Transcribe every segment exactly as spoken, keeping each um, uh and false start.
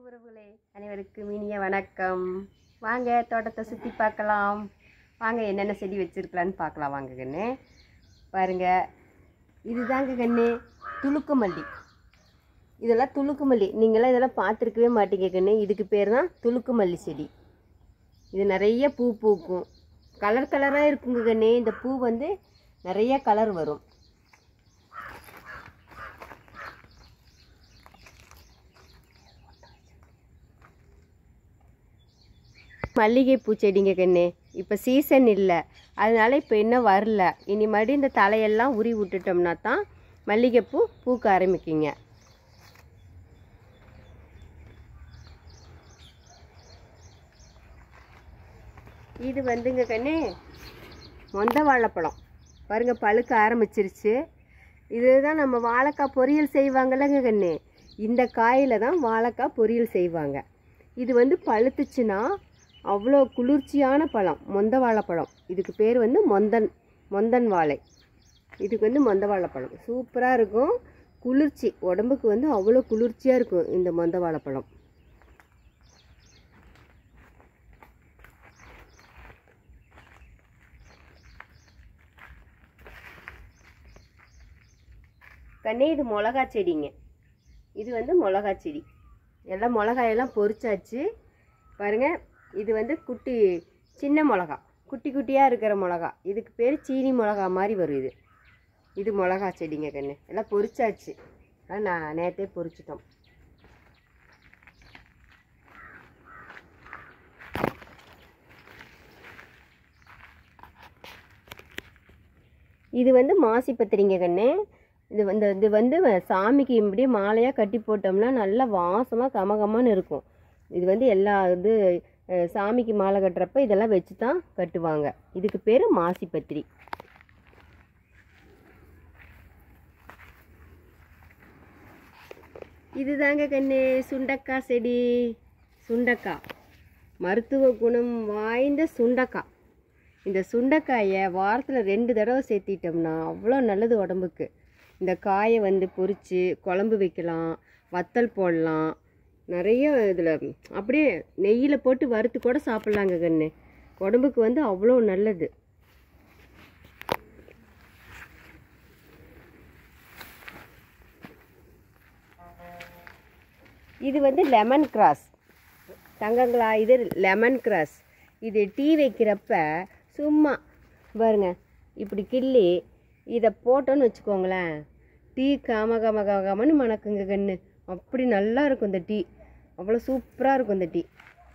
அன்பு உறவுகளே அனைவருக்கும் இனிய வணக்கம். வாங்க தோட்டத்தை சுற்றி பார்க்கலாம். வாங்க என்னென்ன செடி வச்சுருக்கலான்னு பார்க்கலாம். வாங்க கண்ணு பாருங்க, இதுதாங்க கண்ணு துளுக்கு மல்லி. இதெல்லாம் துளுக்கு மல்லி, நீங்களாம் இதெல்லாம் பார்த்துருக்கவே மாட்டீங்க கண்ணு. இதுக்கு பேர் தான் துளுக்கு மல்லி செடி. இது நிறைய பூ பூக்கும், கலர் கலராக இருக்குங்க கண்ணு. இந்த பூ வந்து நிறைய கலர் வரும். மல்லிகை பூச்செடிங்க கண்ணு. இப்போ சீசன் இல்லை, அதனால இப்போ இன்னும் வரல. இனி மறுபடியும் இந்த தலையெல்லாம் உரி விட்டுட்டோம்னா தான் மல்லிகைப்பூ பூக்க ஆரம்பிக்குங்க. இது வந்துங்க கண்ணு மொந்த வாழைப்பழம். பாருங்கள் பழுக்க ஆரம்பிச்சிருச்சு. இதுதான் நம்ம வாழைக்காய் பொரியல் செய்வாங்கல்லங்க கண்ணு. இந்த காயில் தான் வாழைக்காய் பொரியல் செய்வாங்க. இது வந்து பழுத்துச்சுன்னா அவ்வளோ குளிர்ச்சியான பழம் மொந்த வாழைப்பழம். இதுக்கு பேர் வந்து மொந்தன் மொந்தன் வாழை. இதுக்கு வந்து மொந்த வாழைப்பழம் சூப்பராக இருக்கும். குளிர்ச்சி, உடம்புக்கு வந்து அவ்வளோ குளிர்ச்சியாக இருக்கும் இந்த மொந்த வாழைப்பழம். கண்ணே இது மிளகா செடிங்க. இது வந்து மிளகா செடி. எல்லாம் மிளகாயெல்லாம் பொரிச்சாச்சு பாருங்கள். இது வந்து குட்டி சின்ன மிளகா, குட்டி குட்டியாக இருக்கிற மிளகா. இதுக்கு பேர் சீனி மிளகா மாதிரி வரும். இது இது மிளகா செடிங்க கண்ணு. எல்லாம் பொரிச்சாச்சு, நான் நேற்றே பொரிச்சிட்டோம். இது வந்து மாசி பத்திரிங்க கண்ணு. இது வந்து இது வந்து சாமிக்கு இப்படியே மாலையாக கட்டி போட்டோம்னா நல்லா வாசமாக கமகமான்னு இருக்கும். இது வந்து எல்லா இது சாமிக்கு மாலை கட்டுறப்ப இதெல்லாம் வச்சு தான் கட்டுவாங்க. இதுக்கு பேர் மாசி பத்திரி. இதுதாங்க கண்ணு சுண்டக்காய் செடி. சுண்டக்காய் மருத்துவ குணம் வாய்ந்த சுண்டக்காய். இந்த சுண்டைக்காயை வாரத்தில் ரெண்டு தடவை சேர்த்திட்டோம்னா அவ்வளோ நல்லது உடம்புக்கு. இந்த காயை வந்து பொரித்து குழம்பு வைக்கலாம், வத்தல் போடலாம். நிறைய இதில் அப்படியே நெய்யில் போட்டு வறுத்து கூட சாப்பிட்லாங்க கண்ணு. உடம்புக்கு வந்து அவ்வளோ நல்லது. இது வந்து லெமன் கிராஸ் தங்கங்களா. இது லெமன் கிராஸ். இது டீ வைக்கிறப்ப சும்மா பாருங்க இப்படி கிள்ளி இதை போட்டோன்னு வச்சுக்கோங்களேன், டீ காம காம காமன்னு மணக்குங்க கண்ணு. அப்படி நல்லா இருக்கும் இந்த டீ, அவ்வளோ சூப்பராக இருக்கும் இந்த டீ.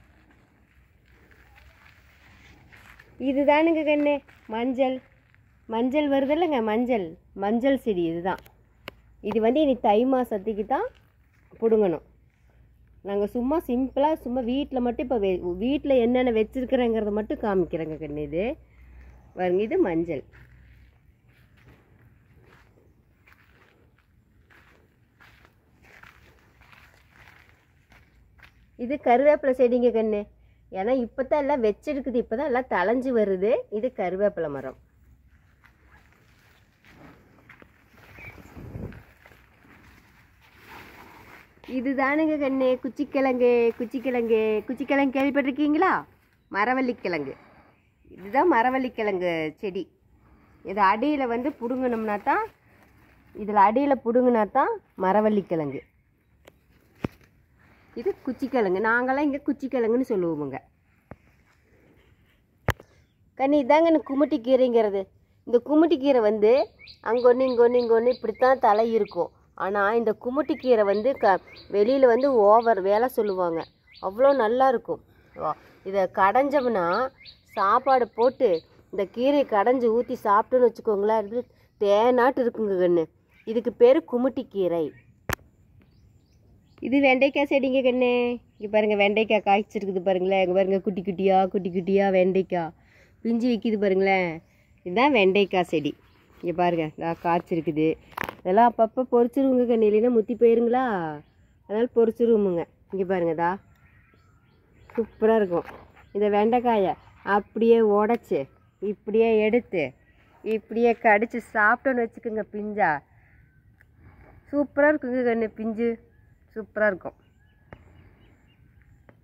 இதுதானுங்க கண்ணு மஞ்சள். மஞ்சள் வருதில்லைங்க, மஞ்சள் மஞ்சள் செடி. இதுதான். இது வந்து இனி தை மாதத்துக்கு தான் பிடுங்கணும். நாங்கள் சும்மா சிம்பிளாக சும்மா வீட்டில் மட்டும் இப்போ வீட்டில் என்னென்ன வச்சுருக்குறேங்கிறத மட்டும் காமிக்கிறேங்க கண்ணு. இது பாருங்க, இது மஞ்சள். இது கருவேப்பிலை செடிங்க கண்ணு. ஏன்னா இப்போ தான் எல்லாம் வச்சிருக்குது, இப்போ தான் எல்லாம் தளைஞ்சு வருது. இது கருவேப்பிலை மரம். இதுதானுங்க கண்ணு குச்சிக்கிழங்கு. குச்சிக்கிழங்கு குச்சிக்கிழங்கு கேள்விப்பட்டிருக்கீங்களா? மரவள்ளிக்கிழங்கு. இதுதான் மரவள்ளிக்கிழங்கு செடி. இது அடியில் வந்து பிடுங்கணும்னா தான், இதில் அடியில் பிடுங்கினா தான் மரவள்ளிக்கிழங்கு. இது குச்சிக்கிழங்கு. நாங்களாம் இங்கே குச்சிக்கிழங்குன்னு சொல்லுவோமுங்க கண்ணு. இதாங்க இந்த குமுட்டி கீரைங்கிறது. இந்த குமுட்டி கீரை வந்து அங்கே ஒன்று இங்கே ஒன்று இங்கே ஒன்று இப்படித்தான் தலை இருக்கும். ஆனால் இந்த குமுட்டி கீரை வந்து க வெளியில் வந்து ஓவர் வேலை சொல்லுவாங்க. அவ்வளோ நல்லா இருக்கும். இதை கடைஞ்சோம்னா சாப்பாடு போட்டு இந்த கீரையை கடைஞ்சி ஊற்றி சாப்பிட்டோன்னு வச்சுக்கோங்களேன், இது தேனாட்டு இருக்குங்க கண்ணு. இதுக்கு பேர் குமுட்டி கீரை. இது வெண்டைக்காய் செடிங்க கண்ணு. இங்கே பாருங்கள் வெண்டைக்காய் காய்ச்சிருக்குது பாருங்களேன். இங்கே பாருங்கள் குட்டி குட்டியாக குட்டி குட்டியாக வெண்டைக்காய் பிஞ்சு விற்கிது பாருங்களேன். இதுதான் வெண்டைக்காய் செடி. இங்கே பாருங்கள் நான் காய்ச்சிருக்குது. இதெல்லாம் அப்பப்போ பொறிச்சிருவோங்க கண்ணு, இல்லைன்னா முத்தி போயிருங்களா, அதனால் பொறிச்சிருவோமுங்க. இங்கே பாருங்கதா சூப்பராக இருக்கும். இந்த வெண்டைக்காயை அப்படியே உடச்சி இப்படியே எடுத்து இப்படியே கடித்து சாப்பிட்டோன்னு வச்சுக்கோங்க, பிஞ்சா சூப்பராக இருக்குங்க கண்ணு. பிஞ்சு சூப்பராக இருக்கும்.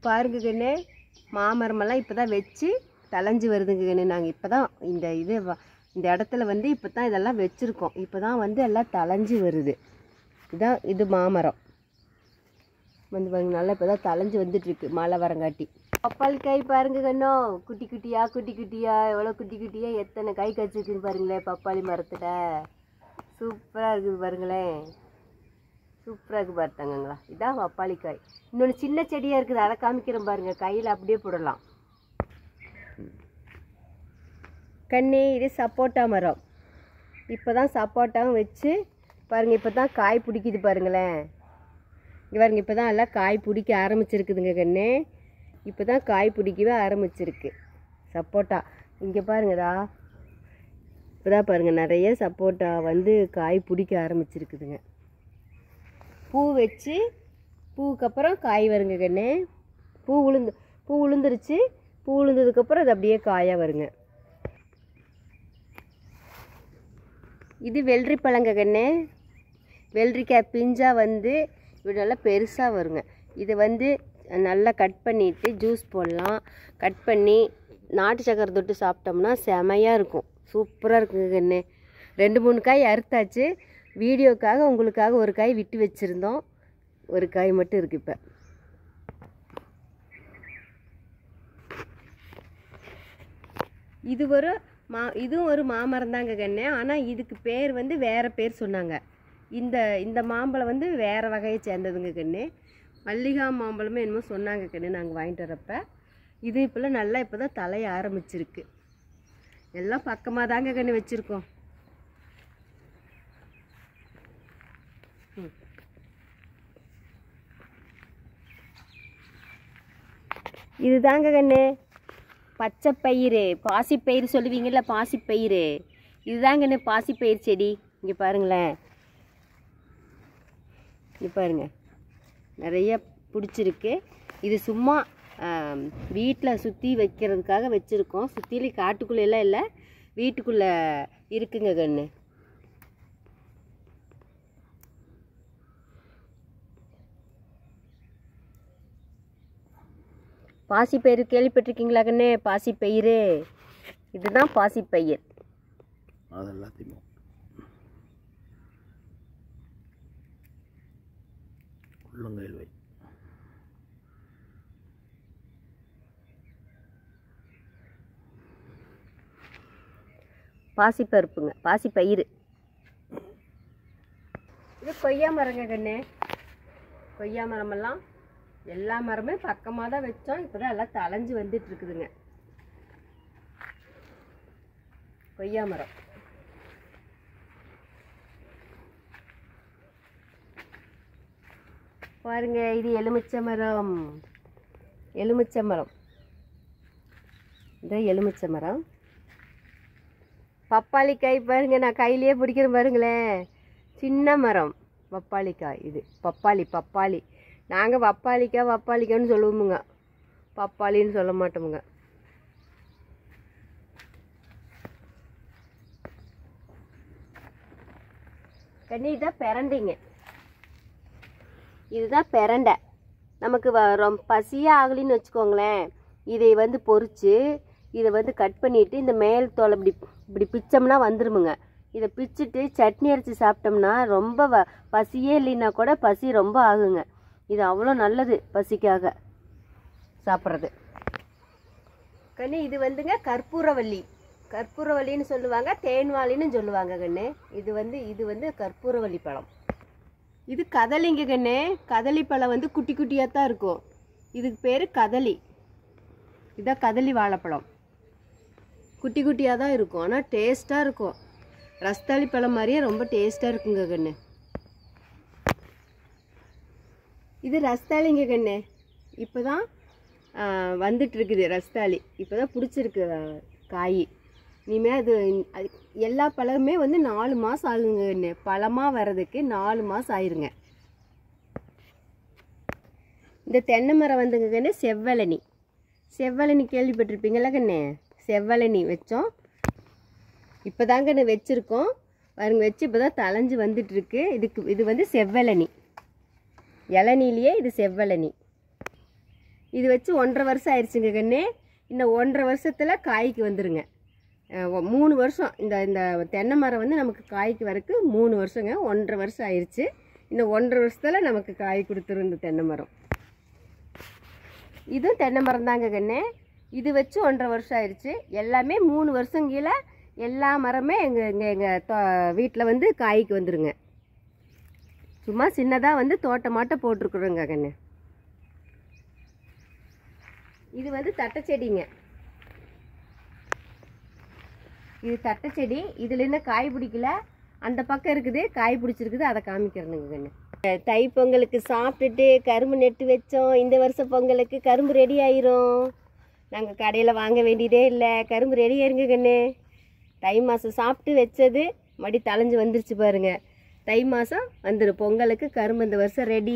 பாருங்க கண்ணு, மாமரமெல்லாம் இப்போ தான் வச்சு தளைஞ்சு வருதுங்க கண்ணு. நாங்கள் இப்போ தான் இந்த இது இந்த இடத்துல வந்து இப்போ தான் இதெல்லாம் வச்சுருக்கோம். இப்போ தான் வந்து எல்லாம் தளைஞ்சு வருது. இதான் இது மாமரம் வந்து பாருங்க, நல்லா இப்போ தான் தளைஞ்சு வந்துட்டுருக்கு மழை வரங்காட்டி. பப்பாளி காய் பாருங்க கண்ணோ, குட்டி குட்டியாக குட்டி குட்டியாக எவ்வளோ குட்டி குட்டியாக எத்தனை காய் காய்ச்சிருக்குன்னு பாருங்களேன். பப்பாளி மரத்தில் சூப்பராக இருக்குது பாருங்களேன், சூப்பராக இருக்குது பார்த்தாங்களா. இதான் பப்பாளி காய். இன்னொன்று சின்ன செடியாக இருக்குது, அதை காமிக்கிறேன் பாருங்கள். கையில் அப்படியே போடலாம் கண்ணி. இது சப்போட்டா மரம். இப்போ தான் சப்போட்டாவும் வச்சு பாருங்கள், இப்போ தான் காய் பிடிக்குது பாருங்களேன். இங்கே பாருங்க, இப்போ தான் எல்லாம் காய் பிடிக்க ஆரம்பிச்சிருக்குதுங்க கண்ணு. இப்போ தான் காய் பிடிக்கவே ஆரம்பிச்சிருக்கு சப்போட்டா. இங்கே பாருங்கடா, இப்போ தான் பாருங்கள் நிறைய சப்போட்டா வந்து காய் பிடிக்க ஆரம்பிச்சிருக்குதுங்க. பூ வச்சு பூவுக்கு அப்புறம் காய் வருங்க கண்ணு. பூ உளுந்து பூ உளுந்துருச்சு. பூ உளுந்ததுக்கப்புறம் அது அப்படியே காயாக வருங்க. இது வெள்ளரி பழங்க கண்ணு. வெள்ளரிக்காய் பிஞ்சாக வந்து இப்படி நல்லா பெருசாக வருங்க. இதை வந்து நல்லா கட் பண்ணிவிட்டு ஜூஸ் போடலாம். கட் பண்ணி நாட்டு சக்கரை தொட்டு சாப்பிட்டோம்னா செமையாக இருக்கும், சூப்பராக இருக்குங்க கண்ணு. ரெண்டு மூணு காய் அறுத்தாச்சு. வீடியோக்காக உங்களுக்காக ஒரு காய் விட்டு வச்சுருந்தோம். ஒரு காய் மட்டும் இருக்குது இப்போ. இது ஒரு மா இதுவும் ஒரு மாமரம் தாங்க கண்ணு. ஆனால் இதுக்கு பேர் வந்து வேறு பேர் சொன்னாங்க. இந்த இந்த மாம்பழம் வந்து வேறு வகையை சேர்ந்ததுங்க கண்ணு. மல்லிகா மாம்பழமே என்னமோ சொன்னாங்க கண்ணு நாங்கள் வாங்கிட்டு வரப்போ. இது இப்போல்லாம் நல்லா இப்போ தான் தலைய ஆரம்பிச்சிருக்கு. எல்லாம் பக்கமாக தாங்க கண்ணு வச்சுருக்கோம். இது தாங்க கண்ணு பச்சைப்பயிறு, பாசிப்பயிறு சொல்லுவீங்கள்ல, பாசிப்பயிறு. இதுதாங்க கண்ணு பாசிப்பயிறு செடி. இங்கே பாருங்களேன், இங்கே பாருங்க நிறைய பிடிச்சிருக்கு. இது சும்மா வீட்டில் சுற்றி வைக்கிறதுக்காக வச்சுருக்கோம். சுற்றிலே காட்டுக்குள்ளெல்லாம் இல்லை, வீட்டுக்குள்ளே இருக்குங்க கண்ணு. பாசிப்பயிறு கேள்விப்பட்டிருக்கீங்களா கண்ணு? பாசிப்பயிறு, இதுதான் பாசிப்பயிர். அதெல்லாத்தையும் உள்ளங்கையில் வை. பாசிப்பருப்புங்க, பாசிப்பயிறு. இது கொய்யா மரங்க கண்ணு. கொய்யா மரமெல்லாம் எல்லா மரமே பக்கமாக தான் வச்சோம். இப்போ தான் எல்லாம் தளைஞ்சு வந்துட்டு இருக்குதுங்க கொய்யா மரம். பாருங்க, இது எலுமிச்சை மரம். எலுமிச்சை மரம், இந்த எலுமிச்சை மரம். பப்பாளி காய் பாருங்க, நான் கையிலேயே பிடிக்கிறேன் பாருங்களேன். சின்ன மரம் பப்பாளி காய். இது பப்பாளி பப்பாளி நாங்கள் பப்பாளிக்காய் பப்பாளிக்கான்னு சொல்லுவோமுங்க, பப்பாளின்னு சொல்ல மாட்டோமுங்க. கண்ணி இதான் பெரண்டைங்க. இதுதான் பெரண்டை. நமக்கு ரொம்ப பசியாக ஆகலின்னு வச்சுக்கோங்களேன், இதை வந்து பொரித்து இதை வந்து கட் பண்ணிவிட்டு இந்த மேல் தோலை இப்படி இப்படி பிச்சோம்னா வந்துருமுங்க. இதை பிச்சுட்டு சட்னி அரைச்சி சாப்பிட்டோம்னா ரொம்ப வ பசியே இல்லைன்னா கூட பசி ரொம்ப ஆகுங்க. இது அவ்வளோ நல்லது பசிக்காக சாப்பிட்றது. கண்ணு இது வந்துங்க கற்பூரவள்ளி. கற்பூரவள்ளின்னு சொல்லுவாங்க, தேன்வாளின்னு சொல்லுவாங்க கண்ணு. இது வந்து இது வந்து கற்பூரவள்ளி பழம். இது கதலிங்க கண்ணு. கதலி பழம் வந்து குட்டி குட்டியாக தான் இருக்கும். இதுக்கு பேர் கதலி. இதான் கதலி வாழைப்பழம். குட்டி குட்டியாக தான் இருக்கும், ஆனால் டேஸ்ட்டாக இருக்கும். ரஸ்தாளி பழம் மாதிரியே ரொம்ப டேஸ்ட்டாக இருக்குங்க கண்ணு. இது ரஸ்தாளிங்க கண்ணு. இப்போ தான் வந்துட்டுருக்குது ரஸ்தாளி. இப்போ தான் பிடிச்சிருக்கு காய். இனிமேல் அது எல்லா பழமுமே வந்து நாலு மாதம் ஆகுங்க கண்ணு. பழமாக வர்றதுக்கு நாலு மாதம் ஆயிருங்க. இந்த தென்னை மரம் வந்துங்க கண்ணு செவ்வழனி. செவ்வழனி கேள்விப்பட்டிருப்பீங்களா கண்ணு? செவ்வழனி வச்சோம். இப்போ தாங்க கண்ணு வச்சுருக்கோம் பாருங்க. வச்சு இப்போ தான் தளைஞ்சு வந்துட்டுருக்கு. இதுக்கு இது வந்து செவ்வழனி. இளநிலேயே இது செவ்வழனி. இது வச்சு ஒன்றரை வருஷம் ஆயிடுச்சுங்க கண்ணு. இன்னும் ஒன்றரை வருஷத்தில் காய்க்கு வந்துடுங்க. மூணு வருஷம் இந்த இந்த தென்னை மரம் வந்து நமக்கு காய்க்கு வரக்கு மூணு வருஷங்க. ஒன்றரை வருஷம் ஆயிடுச்சு. இன்னும் ஒன்றரை வருஷத்தில் நமக்கு காய் கொடுத்துரும் இந்த தென்னை மரம். இதுவும் தென்னை மரம் தாங்க கண்ணு. இது வச்சு ஒன்றரை வருஷம் ஆயிடுச்சு. எல்லாமே மூணு வருஷம் கீழே எல்லா மரமே எங்கள் எங்கள் எங்கள் வீட்டில் வந்து காய்க்கு வந்துடுங்க. சும்மா சின்னதாக வந்து தோட்டமாட்ட போட்டிருக்குறோங்க கண்ணு. இது வந்து தட்டை செடிங்க. இது தட்டை செடி. இதில் என்ன காய் பிடிக்கல, அந்த பக்கம் இருக்குது காய் பிடிச்சிருக்குது, அதை காமிக்கிறேனுங்க கண்ணு. தை பொங்கலுக்கு சாப்பிட்டுட்டு கரும்பு நெட்டு வச்சோம். இந்த வருஷம் பொங்கலுக்கு கரும்பு ரெடி ஆயிரும். நாங்கள் கடையில் வாங்க வேண்டியதே இல்லை, கரும்பு ரெடி ஆயிருங்க கண்ணு. தை மாதம் சாப்பிட்டு வச்சது மடி தளைஞ்சு வந்துருச்சு பாருங்க. தை மாதம் வந்துடும் பொங்கலுக்கு கரும்பு இந்த வருஷம் ரெடி.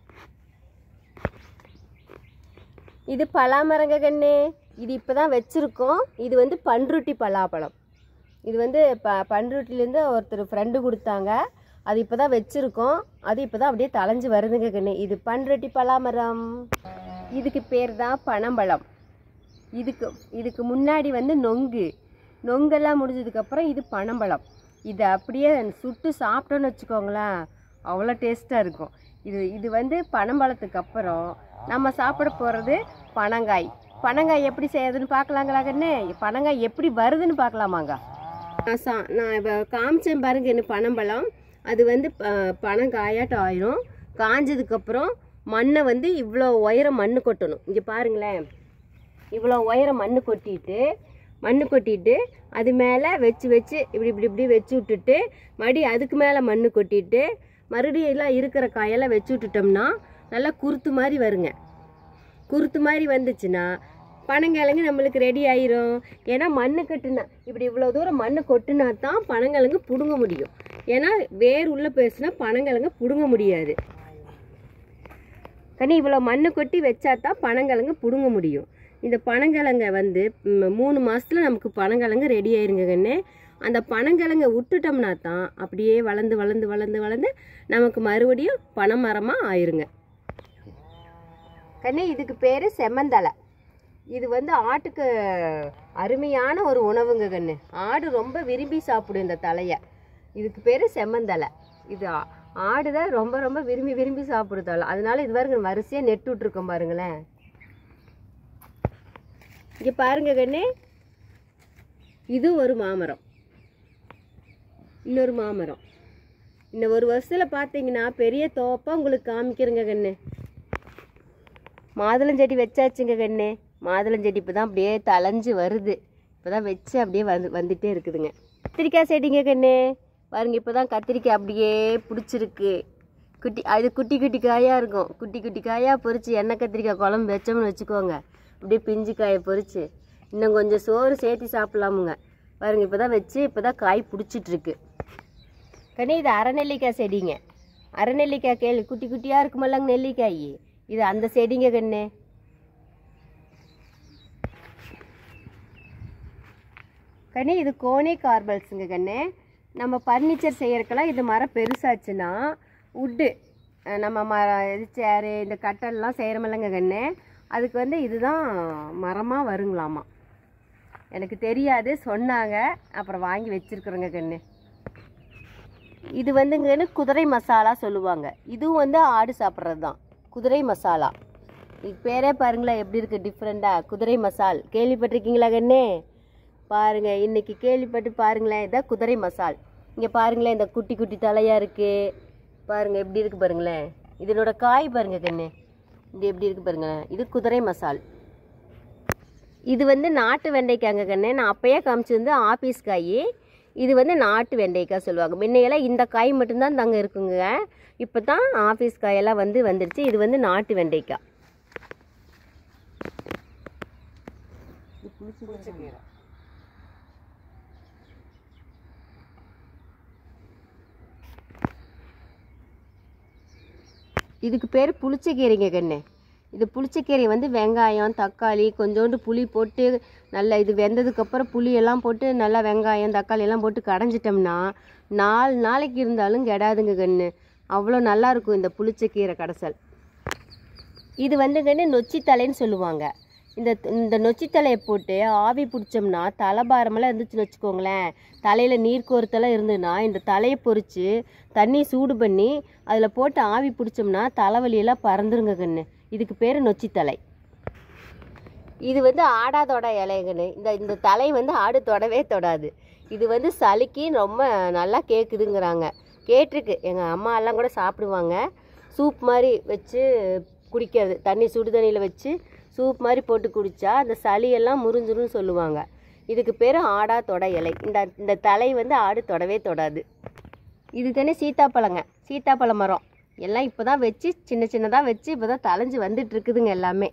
இது பலாமரங்க கண்ணு. இது இப்போ தான் வச்சுருக்கோம். இது வந்து பன்ருட்டி பலாப்பழம். இது வந்து ப பன்ருட்டிலேருந்து ஒருத்தர் ஃப்ரெண்டு கொடுத்தாங்க. அது இப்போ தான் வச்சுருக்கோம். அது இப்போ தான் அப்படியே தளைஞ்சு வருதுங்க கண்ணு. இது பன்ருட்டி பலாமரம். இதுக்கு பேர் தான் பனம்பழம். இதுக்கு இதுக்கு முன்னாடி வந்து நொங்கு நொங்கெல்லாம் முடிஞ்சதுக்கப்புறம் இது பனம்பழம். இது அப்படியே சுட்டு சாப்பிட்டோன்னு வச்சுக்கோங்களேன், அவ்வளோ டேஸ்ட்டாக இருக்கும். இது இது வந்து பனம்பழத்துக்கு அப்புறம் நம்ம சாப்பிட போகிறது பனங்காய். பனங்காய் எப்படி செய்யறதுன்னு பார்க்கலாங்களா கண்ணு? பனங்காய் எப்படி வருதுன்னு பார்க்கலாமாங்க. நான் சா நான் இப்போ காமிச்சேன் பாருங்க என்ன பனம்பழம். அது வந்து ப பனங்காயாட்டம் ஆயிரும். காஞ்சதுக்கப்புறம் மண்ணை வந்து இவ்வளோ உயரம் மண் கொட்டணும். இங்கே பாருங்களேன், இவ்வளோ உயரம் மண் கொட்டிட்டு மண் கொட்டிட்டு அது மேலே வச்சு வச்சு இப்படி இப்படி இப்படி வச்சு விட்டுட்டு மறுபடி அதுக்கு மேலே மண் கொட்டிட்டு மறுபடியும் எல்லாம் இருக்கிற காயெல்லாம் வச்சு விட்டுட்டோம்னா நல்லா குருத்து மாதிரி வருங்க. குருத்து மாதிரி வந்துச்சுன்னா பனங்கிழங்கு நம்மளுக்கு ரெடி ஆயிரும். ஏன்னா மண் கட்டுனா இப்படி இவ்வளோ தூரம் மண் கொட்டுனா தான் பனங்கிழங்கு பிடுங்க முடியும். ஏன்னா வேர் உள்ளே போயிடுச்சுன்னா பனங்கிழங்கு பிடுங்க முடியாது கண்ணி. இவ்வளோ மண் கொட்டி வச்சா தான் பனங்கிழங்கு பிடுங்க முடியும். இந்த பனங்கிழங்கை வந்து மூணு மாதத்தில் நமக்கு பனங்கிழங்கு ரெடி ஆயிருங்க கண்ணு. அந்த பனங்கிழங்கை விட்டுட்டோம்னா தான் அப்படியே வளர்ந்து வளர்ந்து வளர்ந்து வளர்ந்து நமக்கு மறுபடியும் பனைமரமாக ஆயிருங்க கண்ணு. இதுக்கு பேர் செம்மந்தலை. இது வந்து ஆட்டுக்கு அருமையான ஒரு உணவுங்க கண்ணு. ஆடு ரொம்ப விரும்பி சாப்பிடும் இந்த தலையை. இதுக்கு பேர் செம்மந்தலை. இது ஆடு தான் ரொம்ப ரொம்ப விரும்பி விரும்பி சாப்பிடுதால, அதனால இது வரைக்கும் வரிசையாக நெட்டு விட்ருக்கோம் பாருங்களேன். இங்கே பாருங்க கண்ணு, இது ஒரு மாமரம், இன்னொரு மாமரம். இன்னும் ஒரு வருஷத்தில் பார்த்தீங்கன்னா பெரிய தோப்பாக உங்களுக்கு காமிக்கிறேங்க கண்ணு. மாதுளஞ்செடி வச்சாச்சுங்க கண்ணு. மாதுளஞ்செடி இப்போ தான் அப்படியே தளைஞ்சு வருது. இப்போ தான் வச்சு அப்படியே வந்து வந்துகிட்டே இருக்குதுங்க. கத்திரிக்காய் செடிங்க கண்ணு பாருங்க. இப்போ தான் கத்திரிக்காய் அப்படியே பிடிச்சிருக்கு. குட்டி அது குட்டி குட்டி காயாக இருக்கும். குட்டி குட்டி காயாக பொறிச்சு எண்ணெய் கத்திரிக்காய் குழம்பு வச்சோம்னு வச்சுக்கோங்க, அப்படியே பிஞ்சு காயை பொறிச்சு இன்னும் கொஞ்சம் சோறு சேர்த்து சாப்பிட்லாமுங்க. பாருங்க இப்போ தான் வச்சு இப்போ தான் காய் பிடிச்சிட்ருக்கு கண்ணு. இது அரைநெல்லிக்காய் செடிங்க. அரைநெல்லிக்காய் கேள்வி குட்டி குட்டியாக இருக்குமல்லங்க நெல்லிக்காய், இது அந்த செடிங்க கண்ணு. கண்ணு இது கோனி கார்பல்ஸுங்க கண்ணு. நம்ம ஃபர்னிச்சர் செய்யறதுக்கெல்லாம் இது மரம் பெருசாச்சுன்னா உட்டு நம்ம மர இது சேரு இந்த கட்டெல்லாம் செய்கிறமில்லங்க கண்ணு, அதுக்கு வந்து இதுதான் மரமாக வருங்களாமா. எனக்கு தெரியாது, சொன்னாங்க, அப்புறம் வாங்கி வச்சுருக்குறோங்க கண்ணு. இது வந்துங்கன்னு குதிரை மசாலா சொல்லுவாங்க. இதுவும் வந்து ஆடு சாப்பிட்றது தான் குதிரை மசாலா. இது பேரே பாருங்களேன் எப்படி இருக்குது டிஃப்ரெண்ட்டாக. குதிரை மசால் கேள்விப்பட்டிருக்கீங்களா கண்ணு? பாருங்கள் இன்றைக்கி கேள்விப்பட்டு பாருங்களேன். இதான் குதிரை மசால். இங்கே பாருங்களேன் இந்த குட்டி குட்டி தலையாக இருக்குது பாருங்கள், எப்படி இருக்குது பாருங்களேன். இதனோட காய் பாருங்கள் கண்ணு, இது எப்படி இருக்குது பாருங்களேன். இது குதிரை மசால். இது வந்து நாட்டு வெண்டைக்காய்ங்க கண்ணு. நான் அப்போயே காமிச்சிருந்து ஆஃபீஸ் காய். இது வந்து நாட்டு வெண்டைக்காய் சொல்லுவாங்க. முன்னையெல்லாம் இந்த காய் மட்டும்தான் தாங்க இருக்குங்க. இப்போ தான் ஆஃபீஸ் காயெல்லாம் வந்து வந்துடுச்சு. இது வந்து நாட்டு வெண்டைக்காய். இதுக்கு பேர் புளிச்சக்கீரைங்க கண்ணு. இது புளிச்சக்கீரை வந்து வெங்காயம் தக்காளி கொஞ்சோண்டு புளி போட்டு நல்லா இது வெந்ததுக்கப்புறம் புளியெல்லாம் போட்டு நல்லா வெங்காயம் தக்காளி எல்லாம் போட்டு கடைஞ்சிட்டோம்னா நாலு நாளைக்கு இருந்தாலும் கெடாதுங்க கண்ணு. அவ்வளோ நல்லாயிருக்கும் இந்த புளிச்சக்கீரை கடைசல். இது வந்துங்கன்னு நொச்சித்தலைன்னு சொல்லுவாங்க. இந்த இந்த நொச்சித்தலையை போட்டு ஆவி பிடிச்சோம்னா தலைபாரமெல்லாம் இருந்துச்சுன்னு வச்சுக்கோங்களேன், தலையில் நீர் கோர்த்தெல்லாம் இருந்ததுன்னா இந்த தலையை பொறிச்சு தண்ணி சூடு பண்ணி அதில் போட்டு ஆவி பிடிச்சோம்னா தலைவலியெல்லாம் பறந்துருங்க கண்ணு. இதுக்கு பேர் நொச்சித்தலை. இது வந்து ஆடாதோட இலைங்கன்னு. இந்த இந்த தலை வந்து ஆடு தொடவே தொடாது. இது வந்து சளிக்கு ரொம்ப நல்லா கேட்குதுங்கிறாங்க. கேட்டிருக்கு, எங்கள் அம்மா எல்லாம் கூட சாப்பிடுவாங்க. சூப் மாதிரி வச்சு குடிக்கிறது, தண்ணி சுடு தண்ணியில் வச்சு சூப் மாதிரி போட்டு குடித்தா அந்த சளியெல்லாம் முறிஞ்சிரும்னு சொல்லுவாங்க. இதுக்கு பேர் ஆடா தொடை இலை. இந்த இந்த தலை வந்து ஆடு தொடவே தொடாது. இது தானே சீத்தாப்பழங்க, சீத்தாப்பழ மரம் எல்லாம் இப்போ தான் வச்சு சின்ன சின்னதாக வச்சு இப்போ தான் தளைஞ்சு வந்துட்டுருக்குதுங்க எல்லாமே.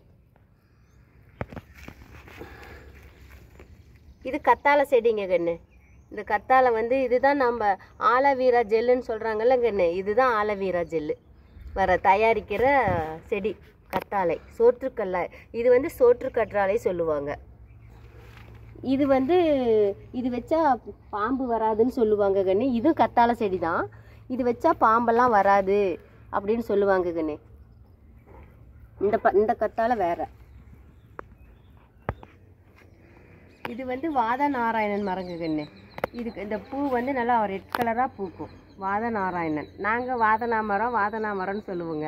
இது கத்தாழை செடிங்க கண்ணு. இந்த கத்தாழை வந்து இதுதான் நம்ம ஆலோவேரா ஜெல்லுன்னு சொல்கிறாங்கல்ல கண்ணு, இதுதான் ஆலோவேரா ஜெல்லு வர தயாரிக்கிற செடி கத்தாழை. சோற்றுக்கல்ல இது வந்து சோற்றுக்கற்றாழை சொல்லுவாங்க. இது வந்து இது வச்சா பாம்பு வராதுன்னு சொல்லுவாங்க கண்ணு. இது கத்தாழை செடி தான். இது வச்சா பாம்பெல்லாம் வராது அப்படின்னு சொல்லுவாங்க கண்ணு. இந்த ப இந்த கத்தாழை வேற. இது வந்து வாத நாராயணன் மரங்க கண்ணு. இதுக்கு இந்த பூ வந்து நல்லா ரெட் கலராக பூக்கும். வாத நாராயணன், நாங்கள் வாதனா மரம் வாதனா மரம்னு சொல்லுவோங்க.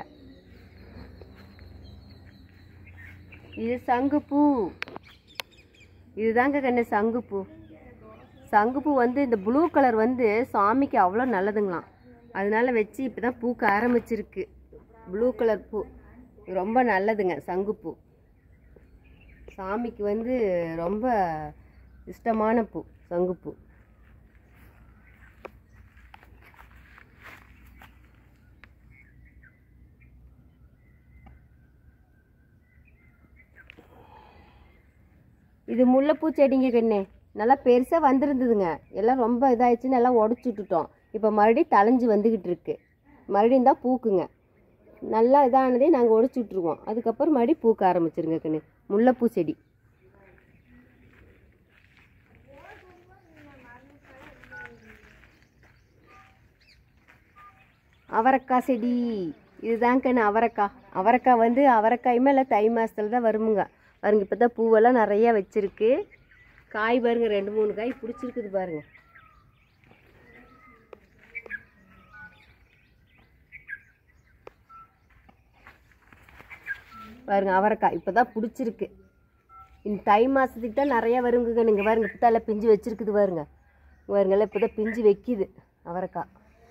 இது சங்குப்பூ. இதுதாங்க கண்ணு சங்குப்பூ. சங்குப்பூ வந்து இந்த ப்ளூ கலர் வந்து சாமிக்கு அவ்வளோ நல்லதுங்களாம். அதனால வச்சு இப்போ தான் பூக்க ஆரம்பிச்சிருக்கு. ப்ளூ கலர் பூ ரொம்ப நல்லதுங்க. சங்குப்பூ சாமிக்கு வந்து ரொம்ப இஷ்டமான பூ சங்குப்பூ. இது முல்லைப்பூ செடிங்க கண்ணு. நல்லா பெருசாக வந்துருந்ததுங்க, எல்லாம் ரொம்ப இதாகிடுச்சுன்னு எல்லாம் உடச்சி விட்டுட்டோம். இப்போ மறுபடியும் தளைஞ்சு வந்துக்கிட்டு இருக்கு. மறுபடியும் தான் பூக்குங்க. நல்லா இதானதே நாங்கள் உடச்சி விட்ருவோம். அதுக்கப்புறம் மறுபடியும் பூக்க ஆரம்பிச்சிருங்க கண்ணு முல்லைப்பூ செடி. அவரைக்காய் செடி இதுதான் கண்ணு அவரைக்காய். அவரைக்காய் வந்து அவரைக்காயுமே இல்லை தை மாதத்துல தான் வருமுங்க. பாருங்க இப்போ தான் பூவெல்லாம் நிறையா வச்சுருக்கு. காய் பாருங்க, ரெண்டு மூணு காய் பிடிச்சிருக்குது பாருங்க. பாருங்க அவரைக்காய் இப்போ தான் பிடிச்சிருக்கு. இந்த தை மாதத்துக்கு தான் நிறையா வருங்க. நீங்கள் பாருங்க இப்போ தான் எல்லாம் பிஞ்சு வச்சுருக்குது பாருங்க. பாருங்கள்லாம் இப்போ தான் பிஞ்சு வைக்கிது அவரைக்காய்.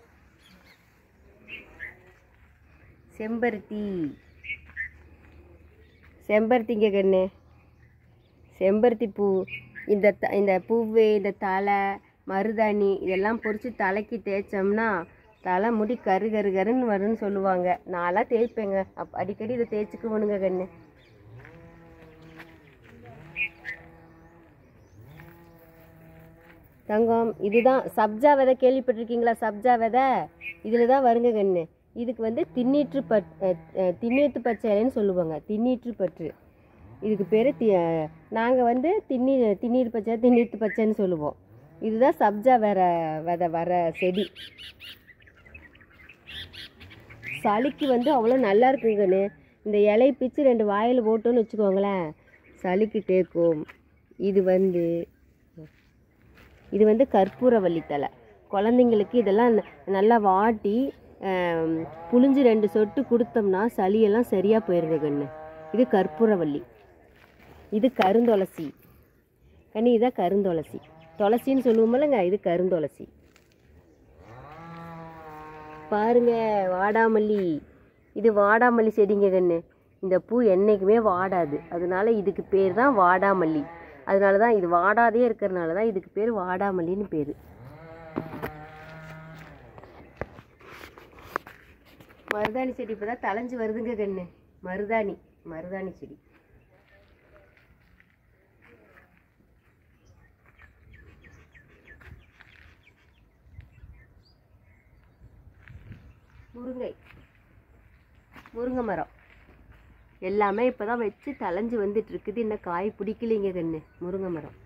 செம்பருத்தி செம்பருத்திங்க கண்ணு. செம்பருத்தி பூ இந்த த இந்த பூவு இந்த தலை மருதாணி இதெல்லாம் பொறிச்சு தலைக்கு தேய்ச்சோம்னா தலை முடி கரு கரு கருன்னு வரும்னு சொல்லுவாங்க. நான்லாம் தேய்ப்பேங்க. அப் அடிக்கடி இதை தேய்ச்சிக்குவனுங்க கண்ணு. தங்கம் இதுதான் சப்ஜா விதை, கேள்விப்பட்டிருக்கீங்களா? சப்ஜா விதை இதில் தான் வருங்க கண்ணு. இதுக்கு வந்து திண்ணீற்று பட் திண்ணீற்று பச்சை இலைன்னு சொல்லுவாங்க. திண்ணீற்று பற்று இதுக்கு பேர். தி நாங்கள் வந்து திண்ணி திண்ணீர் பச்சை திண்ணீற்று பச்சைன்னு சொல்லுவோம். இதுதான் சப்ஜா வேற விதை வர செடி. சளிக்கு வந்து அவ்வளோ நல்லா இருக்குங்கன்னு. இந்த இலை பிச்சு ரெண்டு வாயில் போட்டோன்னு வச்சுக்கோங்களேன், சளிக்கு கேட்கும். இது வந்து இது வந்து கற்பூரவள்ளி தலை. குழந்தைங்களுக்கு இதெல்லாம் நல்லா வாட்டி புளிஞ்சு ரெண்டு சொட்டு கொடுத்தோம்னா சளியெல்லாம் சரியாக போயிருங்க கண்ணு. இது கற்பூரவள்ளி. இது கருந்துளசி கண்ணு. இதுதான் கருந்துளசி. துளசின்னு சொல்லுவோம்லங்க, இது கருந்துளசி. பாருங்க வாடாமல்லி. இது வாடாமல்லி செடிங்க கண்ணு. இந்த பூ என்றைக்குமே வாடாது, அதனால இதுக்கு பேர் தான் வாடாமல்லி. அதனால தான் இது வாடாதே இருக்கிறதுனால தான் இதுக்கு பேர் வாடாமல்லின்னு பேர். மருதாணி செடி இப்போ தான் தளைஞ்சு வருதுங்க கண்ணு. மருதாணி மருதாணி செடி. முருங்கை முருங்கை மரம் எல்லாமே இப்போ தான் வச்சு தளைஞ்சு வந்துட்டு இருக்குது. இன்னும் காய் பிடிக்கலைங்க கண்ணு. முருங்கை மரம்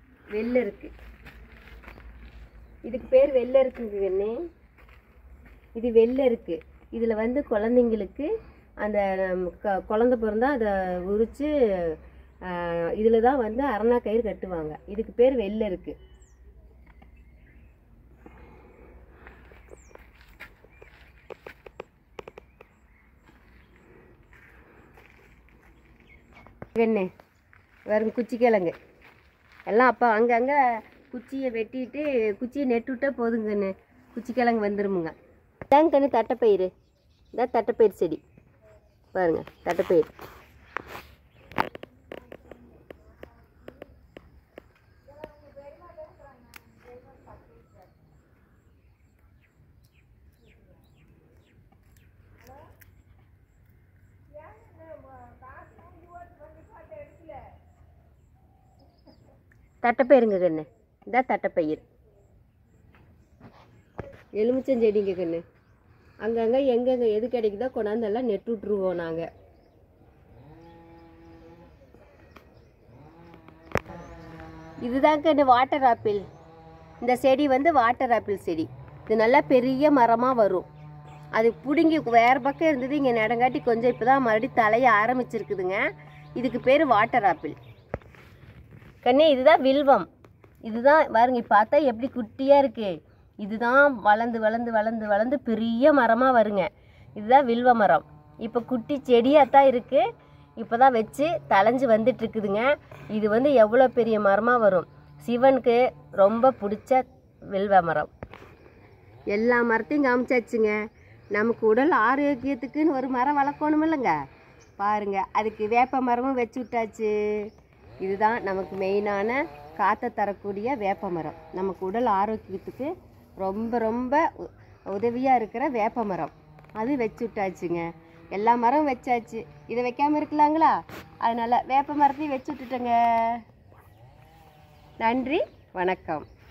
வெள்ளை இருக்கு. இதுக்கு பேர் வெள்ளை இருக்குங்க கண்ணு. இது வெள்ளை இருக்குது. இதில் வந்து குழந்தைங்களுக்கு அந்த க குழந்த பிறந்தா அதை உரித்து இதில் தான் வந்து அரணா கயிறு கட்டுவாங்க. இதுக்கு பேர் வெள்ளை இருக்குது. கண்ணு வேறு குச்சிக்கிழங்கு எல்லாம் அப்போ அங்கங்கே குச்சியை வெட்டிட்டு குச்சியை நெட்டு விட்டால் போதுங்கண்ணு, குச்சிக்கிழங்கு வந்துருமுங்க. இதாங்க கண்ணு தட்டைப்பயிறு. இதான் தட்டைப்பயிறு செடி பாருங்கள், தட்டைப்பயிறு. தட்டைப்பயிருங்க கண்ணு, இதான் தட்டைப்பயிர். எலுமிச்சஞ்செடிங்க கண்ணு, அங்கங்கே எங்கெங்கே எது கிடைக்குதோ கொண்டாந்தெல்லாம் நெட்டு விட்ருவோம் நாங்கள். இதுதான் கண்ணு வாட்டர் ஆப்பிள். இந்த செடி வந்து வாட்டர் ஆப்பிள் செடி. இது நல்லா பெரிய மரமாக வரும். அது பிடுங்கி வேறு பக்கம் இருந்தது, இங்கே நடங்காட்டி கொஞ்சம் இப்போ தான் மறுபடியும் தலைய ஆரம்பிச்சிருக்குதுங்க. இதுக்கு பேர் வாட்டர் ஆப்பிள் கண்ணே. இதுதான் வில்வம். இதுதான் பாருங்க, பார்த்தா எப்படி குட்டியாக இருக்குது. இதுதான் வளர்ந்து வளர்ந்து வளர்ந்து வளர்ந்து பெரிய மரமாக வருங்க. இதுதான் வில்வ மரம். இப்போ குட்டி செடியாக தான் இருக்குது, இப்போ தான் வச்சு தளைஞ்சு வந்துட்டுருக்குதுங்க. இது வந்து எவ்வளோ பெரிய மரமாக வரும். சிவனுக்கு ரொம்ப பிடிச்ச வில்வ மரம். எல்லா மரத்தையும் காமிச்சாச்சுங்க. நமக்கு உடல் ஆரோக்கியத்துக்குன்னு ஒரு மரம் வளர்க்கணும் இல்லைங்க. பாருங்கள், அதுக்கு வேப்ப மரமும் வச்சு விட்டாச்சு. இதுதான் நமக்கு மெயினான காற்றை தரக்கூடிய வேப்ப மரம். நமக்கு உடல் ஆரோக்கியத்துக்கு ரொம்ப ரொம்ப உதவியாக இருக்கிற வேப்ப மரம் அது வச்சு விட்டாச்சுங்க. எல்லா மரம் வச்சாச்சு. இதை வைக்காமல் இருக்கலாங்களா? அதனால் வேப்ப மரத்தையும் வச்சு விட்டுட்டேங்க. நன்றி, வணக்கம்.